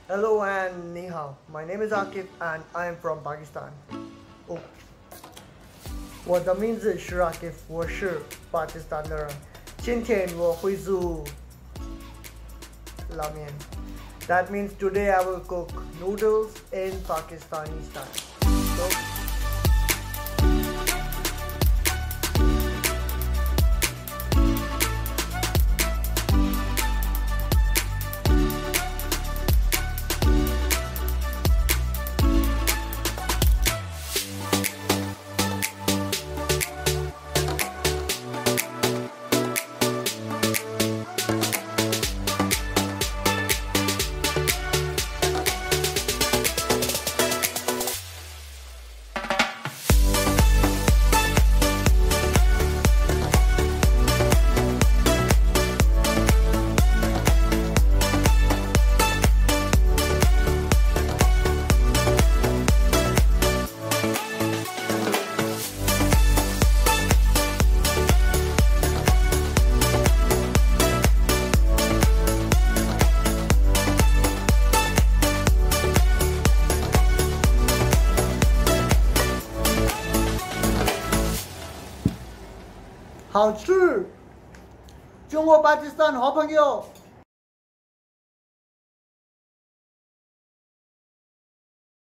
Hello and ni hao. My name is Akif and I am from Pakistan. 哦，我的名字是 Akif， 我是巴基斯坦的人。今天我会煮拉面。That means today I will cook noodles in Pakistani style. So,好吃，中国巴基斯坦好朋友。